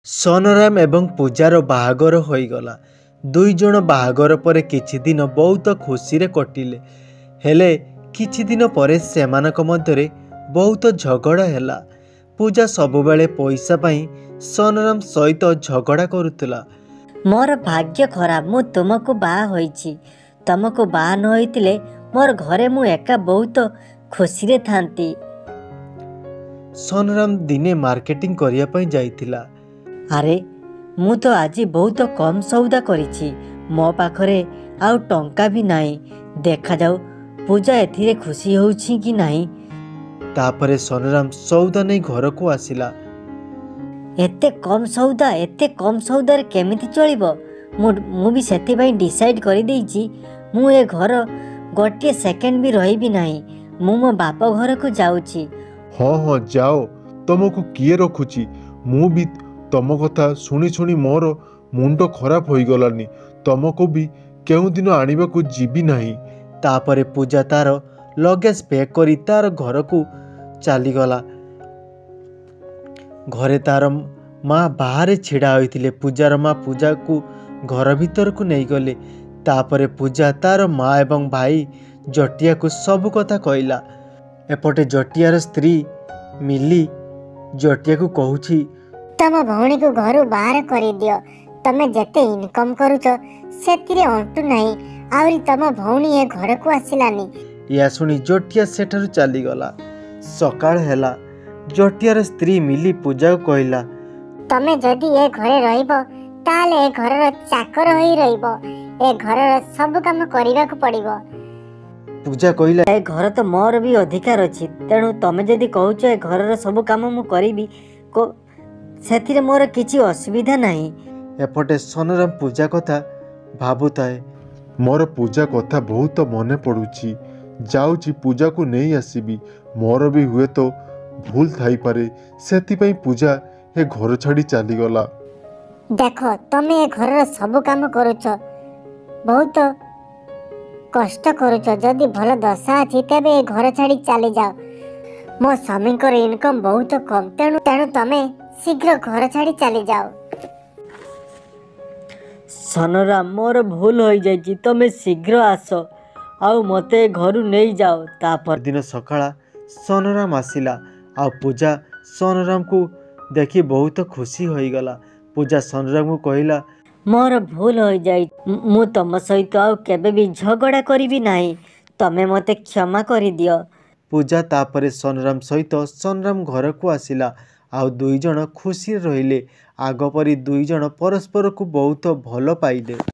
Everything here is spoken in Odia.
ସୋନରାମ ଏବଂ ପୂଜାର ବାହାଘର ହୋଇଗଲା। ଦୁଇ ଜଣ ବାହାଘର ପରେ କିଛି ଦିନ ବହୁତ ଖୁସିରେ କଟିଲେ। ହେଲେ କିଛି ଦିନ ପରେ ସେମାନଙ୍କ ମଧ୍ୟରେ ବହୁତ ଝଗଡ଼ା ହେଲା। ପୂଜା ସବୁବେଳେ ପଇସା ପାଇଁ ସୋନରାମ ସହିତ ଝଗଡ଼ା କରୁଥିଲା। ମୋର ଭାଗ୍ୟ ଖରାପ, ମୁଁ ତୁମକୁ ବାହା ହୋଇଛି। ତମକୁ ବାହା ନ ହୋଇଥିଲେ ମୋର ଘରେ ମୁଁ ଏକା ବହୁତ ଖୁସିରେ ଥାନ୍ତି। ସୋନରାମ ଦିନେ ମାର୍କେଟିଂ କରିବା ପାଇଁ ଯାଇଥିଲା। ଆରେ ମୁଁ ତ ଆଜି ବହୁତ କମ୍ ସଉଦା କରିଛି। ମୋ ପାଖରେ ଆଉ ଟଙ୍କା ବି ନାହିଁ। ଦେଖାଯାଉ ପୂଜା ଏଥିରେ ଖୁସି ହେଉଛି କି ନାହିଁ। ତାପରେ ସୋନରାମ ସଉଦା ନେଇ ଘରକୁ ଆସିଲା। ଏତେ କମ୍ ସଉଦାରେ କେମିତି ଚଳିବ? ମୁଁ ବି ସେଥିପାଇଁ ଡିସାଇଡ୍ କରିଦେଇଛି ମୁଁ ଏ ଘର ଗୋଟିଏ ସେକେଣ୍ଡ ବି ରହିବି ନାହିଁ। ମୁଁ ମୋ ବାପ ଘରକୁ ଯାଉଛି। ହଁ ଯାଅ, ତମକୁ କିଏ ରଖୁଛି? ମୁଁ ବି ତମ କଥା ଶୁଣି ଶୁଣି ମୋର ମୁଣ୍ଡ ଖରାପ ହୋଇଗଲାନି। ତମକୁ ବି କେଉଁଦିନ ଆଣିବାକୁ ଯିବି ନାହିଁ। ତାପରେ ପୂଜା ତାର ଲଗେଜ ପ୍ୟାକ୍ କରି ତାର ଘରକୁ ଚାଲିଗଲା। ଘରେ ତାର ମା ବାହାରେ ଛିଡ଼ା ହୋଇଥିଲେ। ପୂଜାର ମା ପୂଜାକୁ ଘର ଭିତରକୁ ନେଇଗଲେ। ତାପରେ ପୂଜା ତାର ମା ଏବଂ ଭାଇ ଜଟିଆକୁ ସବୁ କଥା କହିଲା। ଏପଟେ ଜଟିଆର ସ୍ତ୍ରୀ ମିଲି ଜଟିଆକୁ କହୁଛି, ତମ ଭଉଣୀକୁ ଘରୁ ବାହାର କରିଦିଅ। ତମେ ଯେତେ ଇନକମ୍ କରୁଛ ସେଥିରେ ଅଣ୍ଟୁ ନାହିଁ। ଆହୁରି ତମ ଭଉଣୀ ଏ ଘରକୁ ଆସିଲାନି। ଏହା ଶୁଣି ଜଟିଆ ସେଠାରୁ ଚାଲିଗଲା। ସକାଳ ହେଲା। ଜଟିଆର ସ୍ତ୍ରୀ ମିଲି ପୂଜାକୁ କହିଲା, ତମେ ଯଦି ଏ ଘରେ ରହିବ ତାହେଲେ ଏ ଘରର ଚାକର ହୋଇ ରହିବ। ଏ ଘରର ସବୁ କାମ କରିବାକୁ ପଡ଼ିବ। ପୂଜା କହିଲା, ଏ ଘର ତ ମୋର ବି ଅଧିକାର ଅଛି। ତେଣୁ ତମେ ଯଦି କହୁଛ ଏ ଘରର ସବୁ କାମ ମୁଁ କରିବି, ସେଥିରେ ମୋର କିଛି ଅସୁବିଧା ନାହିଁ। ଏପଟେ ସୋନରାମ ପୂଜା କଥା ଭାବୁଥାଏ। ମୋର ପୂଜା କଥା ବହୁତ ମନେ ପଡ଼ୁଛି। ଯାଉଛି ପୂଜାକୁ ନେଇ ଆସିବି। ମୋର ବି ହୁଏତ ଭୁଲ ଥାଇପାରେ। ସେଥିପାଇଁ ପୂଜା ଏ ଘର ଛାଡ଼ି ଚାଲିଗଲା। ଦେଖ, ତମେ ଏ ଘରର ସବୁ କାମ କରୁଛ, ବହୁତ କଷ୍ଟ କରୁଛ। ଯଦି ଭଲ ଦଶା ଅଛି ତେବେ ଏ ଘର ଛାଡ଼ି ଚାଲିଯାଅ। ମୋ ସ୍ୱାମୀଙ୍କର ଇନକମ୍ ବହୁତ କମ୍। ତେଣୁ ତମେ ଶୀଘ୍ର ଘର ଛାଡ଼ି ଚାଲିଯାଅ। ସୋନରାମ, ମୋର ଭୁଲ ହୋଇଯାଇଛି। ତମେ ଶୀଘ୍ର ଆସ ଆଉ ମୋତେ ଘରୁ ନେଇଯାଅ। ତାପରେ ଦିନ ସକାଳ ସୋନରାମ ଆସିଲା। ଆଉ ପୂଜା ସୋନରାମକୁ ଦେଖି ବହୁତ ଖୁସି ହୋଇଗଲା। ପୂଜା ସୋନରାମକୁ କହିଲା, ମୋର ଭୁଲ ହୋଇଯାଇଛି। ମୁଁ ତମ ସହିତ ଆଉ କେବେ ବି ଝଗଡ଼ା କରିବି ନାହିଁ। ତମେ ମୋତେ କ୍ଷମା କରିଦିଅ। ପୂଜା ତାପରେ ସୋନରାମ ସହିତ ସୋନରାମ ଘରକୁ ଆସିଲା। ଆଉ ଦୁଇ ଜଣ ଖୁସିରେ ରହିଲେ। ଆଗ ପରି ଦୁଇ ଜଣ ପରସ୍ପରକୁ ବହୁତ ଭଲ ପାଇଲେ।